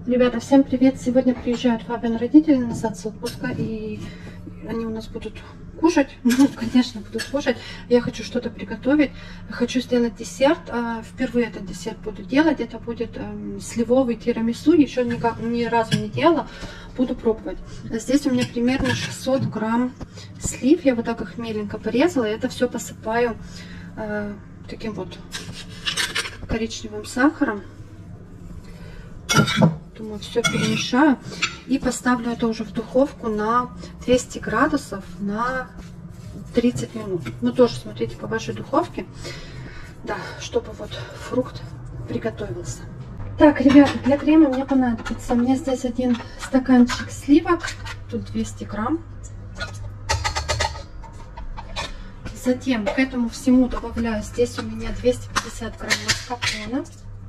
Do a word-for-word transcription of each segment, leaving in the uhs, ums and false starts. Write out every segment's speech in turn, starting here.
Ребята, всем привет! Сегодня приезжают папины родители назад с отпуска, и они у нас будут кушать. Ну, конечно, будут кушать. Я хочу что-то приготовить. Хочу сделать десерт. Впервые этот десерт буду делать. Это будет сливовый тирамису. Еще никак, ни разу не делала. Буду пробовать. Здесь у меня примерно шестьсот грамм слив. Я вот так их меленько порезала. И это все посыпаю э, таким вот коричневым сахаром. Думаю, все перемешаю и поставлю это уже в духовку на двести градусов на тридцать минут. Ну, тоже смотрите по вашей духовке, да, чтобы вот фрукт приготовился. Так, ребята, для крема мне понадобится, мне здесь один стаканчик сливок, тут двести грамм. Затем к этому всему добавляю, здесь у меня двести пятьдесят грамм маскарпоне.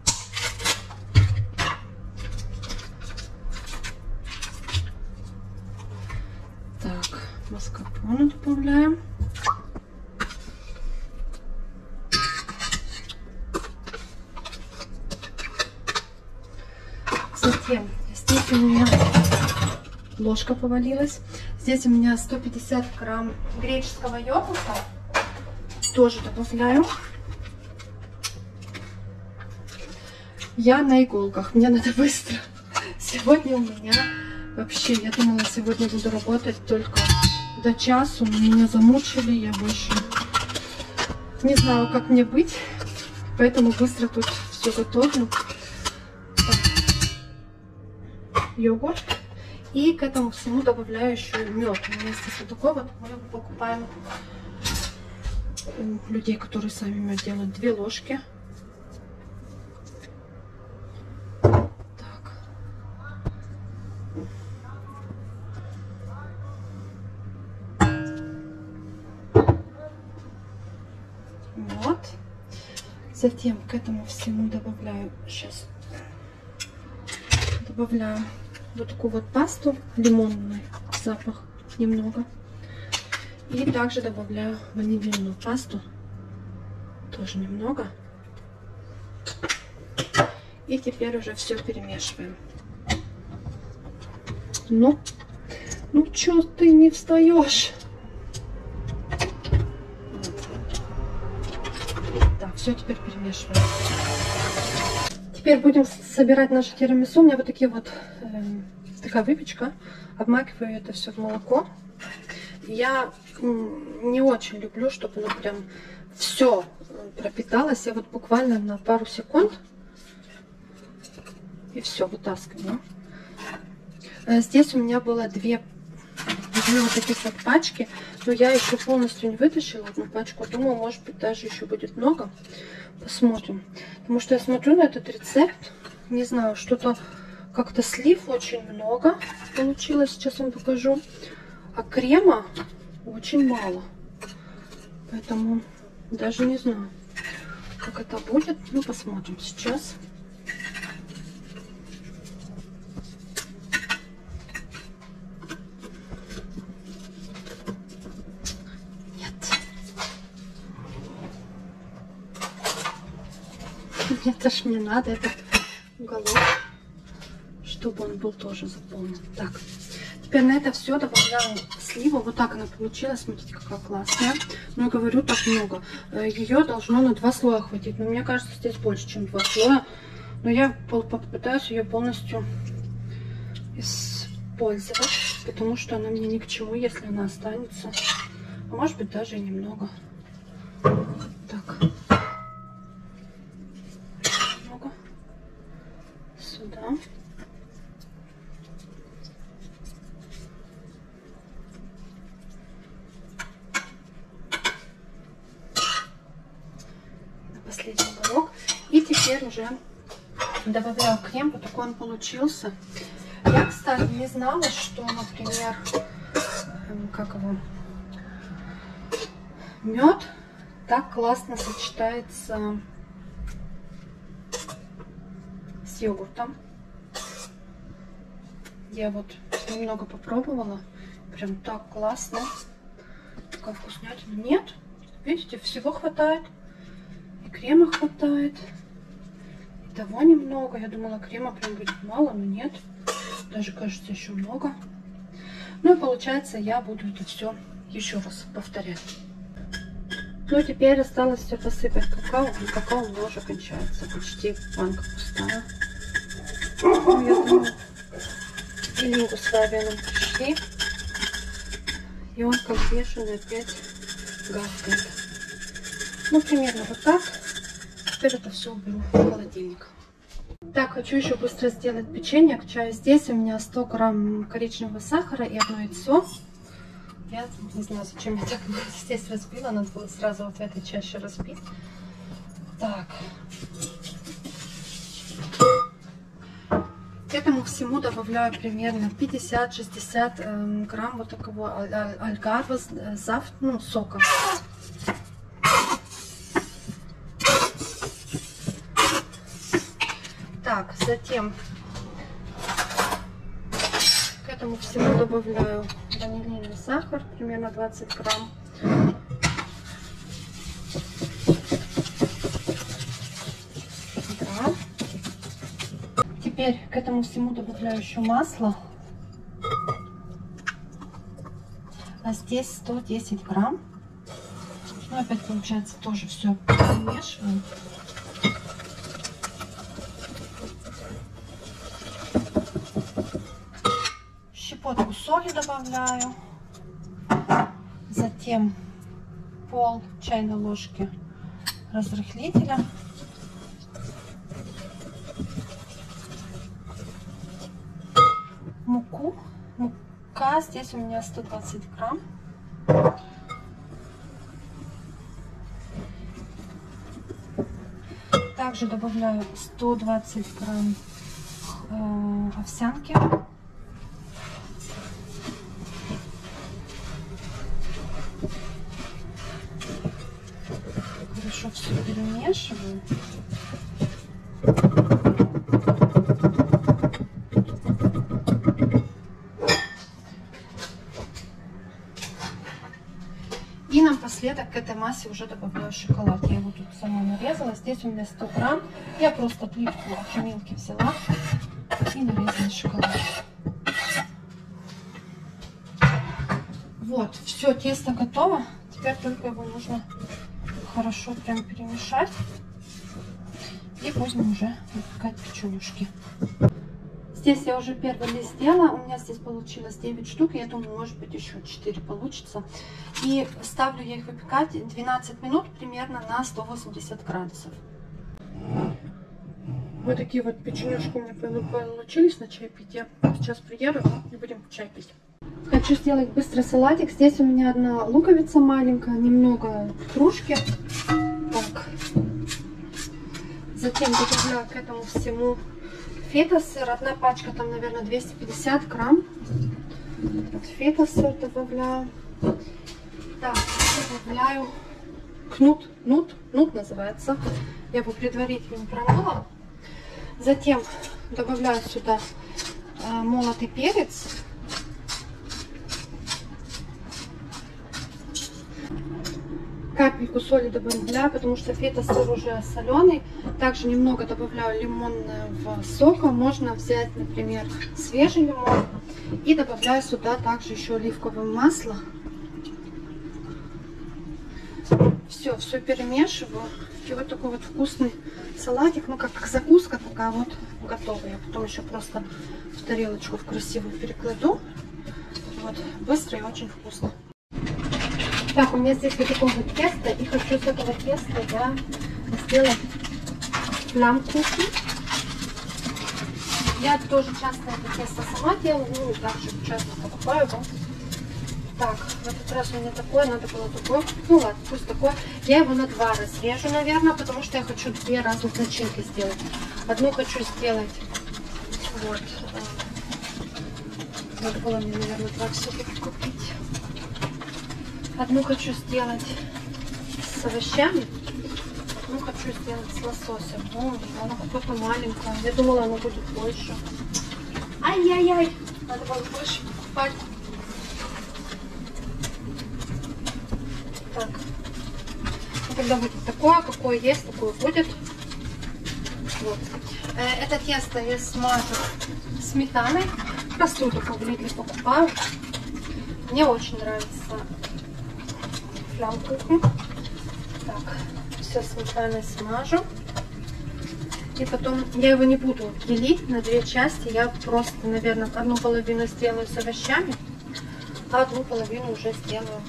Маскарпоне добавляем. Затем здесь у меня ложка повалилась. Здесь у меня сто пятьдесят грамм греческого йогурта. Тоже добавляю. Я на иголках. Мне надо быстро. Сегодня у меня вообще, я думала, сегодня буду работать только до часу. Меня замучили, я больше не знаю, как мне быть, поэтому быстро тут все готовлю. Йогурт. И к этому всему добавляю еще мед. У меня здесь вот такой вот, мы его покупаем у людей, которые сами мед делают. Две ложки. Вот. Затем к этому всему добавляю, сейчас добавляю вот такую вот пасту, лимонный запах немного. И также добавляю ванильную пасту, тоже немного. И теперь уже все перемешиваем. Ну, ну чё ты не встаешь? Все, теперь перемешиваем. Теперь будем собирать наше тирамису. У меня вот такие вот э, такая выпечка. Обмакиваю это все в молоко. Я не очень люблю, чтобы оно прям все пропиталось. Я вот буквально на пару секунд и все вытаскиваю. Здесь у меня было две, две вот таких вот пачки. Но я еще полностью не вытащила одну пачку. Думаю, может быть, даже еще будет много. Посмотрим. Потому что я смотрю на этот рецепт. Не знаю, что-то как-то слив очень много получилось. Сейчас вам покажу. А крема очень мало. Поэтому даже не знаю, как это будет. Ну, посмотрим сейчас. Это ж мне надо, этот уголок, чтобы он был тоже заполнен. Так, теперь на это все добавляю сливу. Вот так она получилась. Смотрите, какая классная. Но я говорю, так много. Ее должно на два слоя хватить. Но мне кажется, здесь больше, чем два слоя. Но я попытаюсь ее полностью использовать, потому что она мне ни к чему, если она останется. А может быть, даже и немного. Так. Сюда. На последний уголок. И теперь уже добавляю крем. Вот такой он получился. Я, кстати, не знала, что, например, как его, мед так классно сочетается с йогуртом. Я вот немного попробовала. Прям так классно. Такая вкуснятина. Нет, видите, всего хватает. И крема хватает. того немного. Я думала, крема прям будет мало, но нет. Даже кажется, еще много. Ну и получается, я буду это все еще раз повторять. Ну, теперь осталось все посыпать какао. И какао у меня уже кончается. Почти банка пустая. Ну, я думаю, и лингу с вавианом пришли. И он как бешеный опять гаскает. Ну, примерно вот так. Теперь это все уберу в холодильник. Так, хочу еще быстро сделать печенье к чаю. Здесь у меня сто грамм коричневого сахара и одно яйцо. Я не знаю, зачем я так здесь разбила. Надо было сразу вот в этой чаще разбить. Так. К этому всему добавляю примерно пятьдесят-шестьдесят э, грамм вот такого альгарва зафт, ну, сока. Так, затем к этому всему добавляю ванильный сахар, примерно двадцать грамм. Да. Теперь к этому всему добавляю еще масло. А здесь сто десять грамм. Ну, опять получается тоже все перемешиваем. Щепотку соли добавляю. Затем пол чайной ложки разрыхлителя. Муку. Мука здесь у меня сто двадцать грамм. Также добавляю сто двадцать грамм э, овсянки. Хорошо все перемешиваю. И напоследок к этой массе уже добавляю шоколад. Я его тут сама нарезала. Здесь у меня сто грамм. Я просто плитку от Милки взяла и нарезала шоколад. Вот, все, тесто готово. Теперь только его нужно хорошо прям перемешать. И будем уже выпекать печенюшки. Здесь я уже первый лист сделала. У меня здесь получилось девять штук. Я думаю, может быть, еще четыре получится. И ставлю я их выпекать двенадцать минут примерно на сто восемьдесят градусов. Вот такие вот печенюшки у меня получились на чаепитие. Сейчас приеду и будем чай пить. Хочу сделать быстрый салатик. Здесь у меня одна луковица маленькая, немного петрушки. Так. Затем добавляю к этому всему фета-сыр. Одна пачка, там, наверное, двести пятьдесят грамм. Вот фета-сыр добавляю. Так, добавляю кнут. Нут, нут называется. Я его предварительно промыла. Затем добавляю сюда э, молотый перец. Капельку соли добавляю, потому что фета-сыр уже соленый. Также немного добавляю лимонного сока. Можно взять, например, свежий лимон. И добавляю сюда также еще оливковое масло. Все, все перемешиваю. И вот такой вот вкусный салатик. Ну, как, как закуска такая вот готовая. Я потом еще просто в тарелочку в красивую перекладу. Вот, быстро и очень вкусно. Так, у меня здесь вот такое вот тесто, и хочу с этого теста я сделать плям-кухни. Я тоже часто это тесто сама делаю, ну и также часто покупаю его. Так, в этот раз у меня такое, надо было такое. Ну ладно, пусть такое. Я его на два разрежу, наверное, потому что я хочу две разных начинки сделать. Одну хочу сделать, вот, надо было мне, наверное, два все-таки купить. Одну хочу сделать с овощами, одну хочу сделать с лососем. О, она какое-то маленькое. Я думала, она будет больше. Ай-яй-яй! Надо было больше покупать. Так. Ну, когда будет такое, какое есть, такое будет. Вот. Это тесто я смажу сметаной. Простую такую в Lidl покупаю. Мне очень нравится флямкухен. Так, все сметаной смажу. И потом я его не буду делить на две части. Я просто, наверное, одну половину сделаю с овощами, а одну половину уже сделаю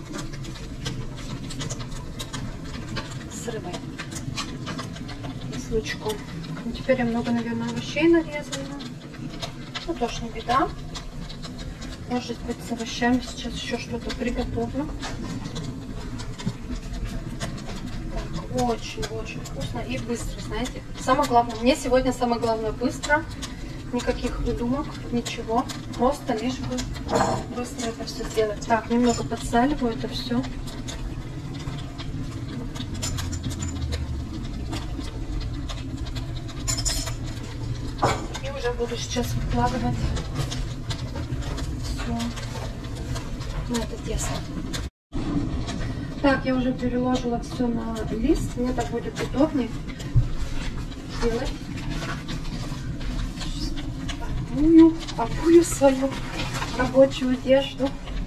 с рыбой и с лучком. Ну, теперь я много, наверное, овощей нарезала. Ну, тоже не беда. Может быть, с овощами сейчас еще что-то приготовлю. Очень-очень вкусно и быстро, знаете. Самое главное, мне сегодня самое главное быстро. Никаких выдумок, ничего. Просто лишь бы быстро это все сделать. Так, немного подсаливаю это все. И уже буду сейчас выкладывать все на это тесто. Так, я уже переложила все на лист, мне так будет удобнее делать. Обую, обую свою рабочую одежду.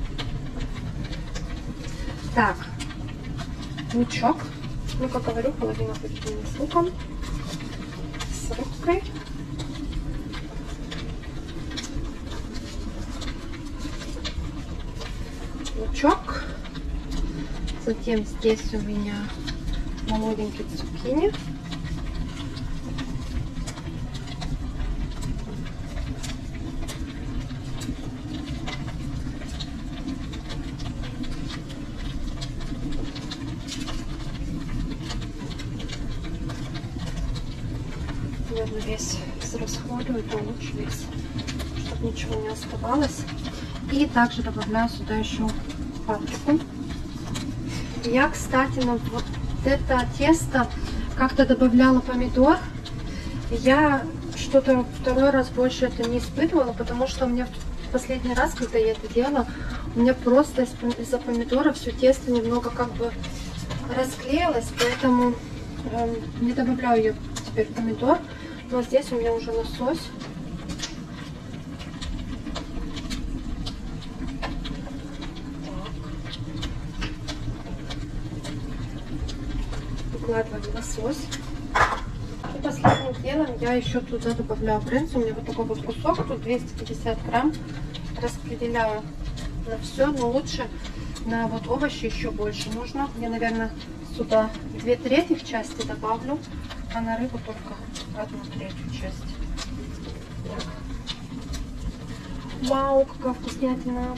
Так, лучок. Ну, как говорю, половина будет у меня с луком, с рыбкой. Лучок. Затем здесь у меня молоденькие цукини. Наверное, весь израсходую, то лучше весь, чтобы ничего не оставалось. И также добавляю сюда еще паприку. Я, кстати, на вот это тесто как-то добавляла помидор. Я что-то второй раз больше это не испытывала, потому что у меня в последний раз, когда я это делала, у меня просто из-за помидора все тесто немного как бы расклеилось, поэтому э, не добавляю я теперь помидор. Но здесь у меня уже лосось. Выкладываем лосось. И последним делом я еще туда добавляю брынзу. У меня вот такой вот кусок, тут двести пятьдесят грамм. Распределяю на все, но лучше на вот овощи еще больше нужно. Я, наверное, сюда две трети части добавлю, а на рыбу только одну третью часть. Так. Вау, какая вкуснятина!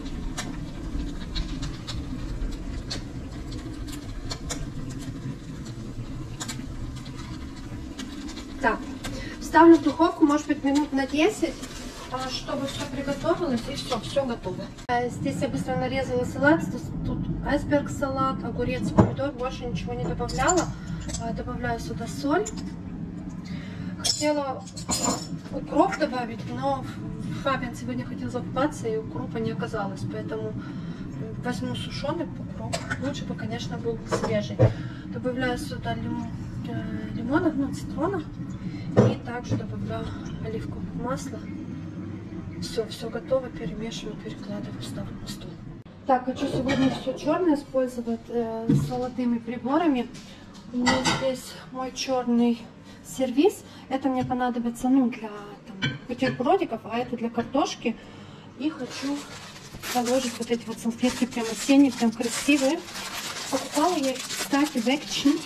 Так, ставлю в духовку, может быть, минут на десять, чтобы все приготовилось, и все, все готово. Здесь я быстро нарезала салат, тут айсберг салат, огурец, помидор, больше ничего не добавляла. Добавляю сюда соль. Хотела укроп добавить, но Фабиан сегодня хотел закупаться, и укропа не оказалось, поэтому возьму сушеный укроп. Лучше бы, конечно, был свежий. Добавляю сюда лим... лимона, ну, цитрона, и также добавляю оливковое масло. Все, все готово, перемешиваю, перекладываю, ставлю на стол. Так, хочу сегодня все черное использовать э, с золотыми приборами. У меня здесь мой черный сервиз. Это мне понадобится, ну, для там, бутербродиков, а это для картошки. И хочу положить вот эти вот салфетки прям осенние, прям красивые. Покупала я их, кстати, в Action.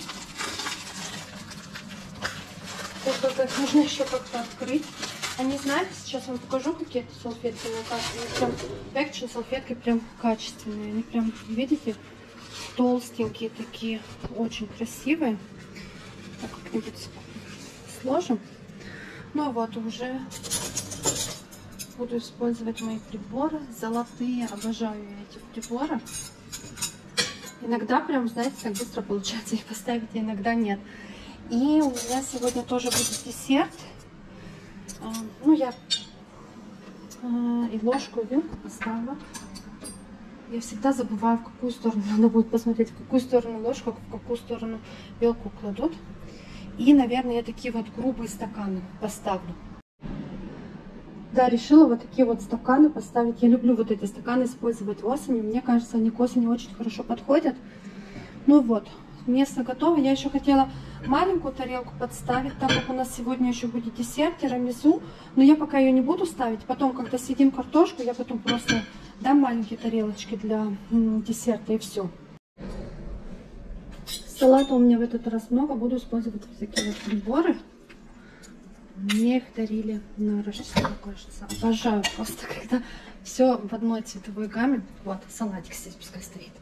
Только их нужно еще как-то открыть. Они, знаете, сейчас вам покажу, какие это салфетки. Прям в Action салфетки прям качественные. Они прям, видите, толстенькие такие, очень красивые. Так, как-нибудь сложим. Ну вот, уже буду использовать мои приборы. Золотые, обожаю эти приборы. Иногда прям, знаете, так быстро получается их поставить, а иногда нет. И у меня сегодня тоже будет десерт. Ну, я и ложку, и вилку поставила. Я всегда забываю, в какую сторону надо будет посмотреть, в какую сторону ложку, в какую сторону вилку кладут. И, наверное, я такие вот грубые стаканы поставлю. Да, решила вот такие вот стаканы поставить. Я люблю вот эти стаканы использовать осенью. Мне кажется, они к осени очень хорошо подходят. Ну вот, место готово. Я еще хотела маленькую тарелку подставить, так как у нас сегодня еще будет десерт, тирамису. Но я пока ее не буду ставить. Потом, когда съедим картошку, я потом просто дам маленькие тарелочки для м, десерта и все. Салата у меня в этот раз много. Буду использовать вот такие вот приборы. Мне их дарили на Рождество, кажется. Обожаю просто, когда все в одной цветовой гамме. Вот, салатик здесь пускай стоит.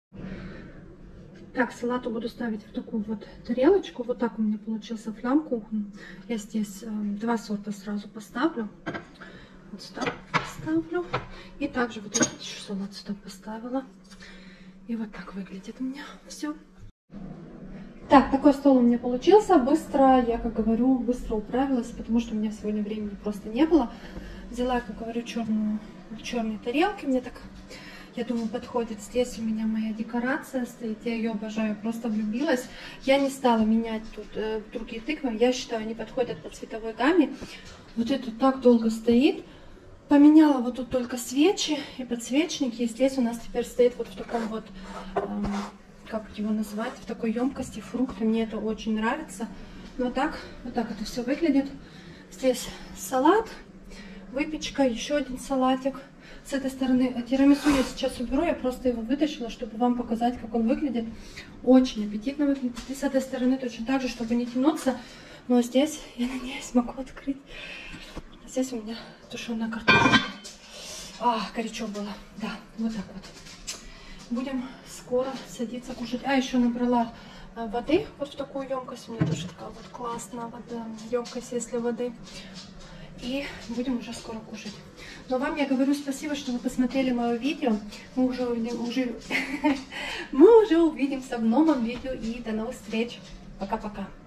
Так, салату буду ставить в такую вот тарелочку. Вот так у меня получился фламкухен. Я здесь э, два сорта сразу поставлю. Вот сюда поставлю. И также вот этот еще салат сюда поставила. И вот так выглядит у меня все. Так, такой стол у меня получился. Быстро, я, как говорю, быстро управилась, потому что у меня сегодня времени просто не было. Взяла, как говорю, черную, черные тарелки. Мне так, я думаю, подходит. Здесь у меня моя декорация стоит. Я ее обожаю, просто влюбилась. Я не стала менять тут э, другие тыквы. Я считаю, они подходят по цветовой гамме. Вот это так долго стоит. Поменяла вот тут только свечи и подсвечники. И здесь у нас теперь стоит вот в таком вот... Э, как его назвать, в такой емкости фрукты. Мне это очень нравится. Вот так, вот так это все выглядит. Здесь салат, выпечка, еще один салатик. С этой стороны тирамису я сейчас уберу, я просто его вытащила, чтобы вам показать, как он выглядит. Очень аппетитно выглядит. И с этой стороны точно так же, чтобы не тянуться. Но здесь, я надеюсь, могу открыть. Здесь у меня тушеная картошка. А, горячо было. Да, вот так вот. Будем скоро садиться кушать. А, еще набрала а, воды вот в такую емкость. У меня тоже такая вот классная вода, емкость, если воды. И будем уже скоро кушать. Но вам я говорю спасибо, что вы посмотрели мое видео. Мы уже, уже, мы уже увидимся в новом видео. И до новых встреч. Пока-пока.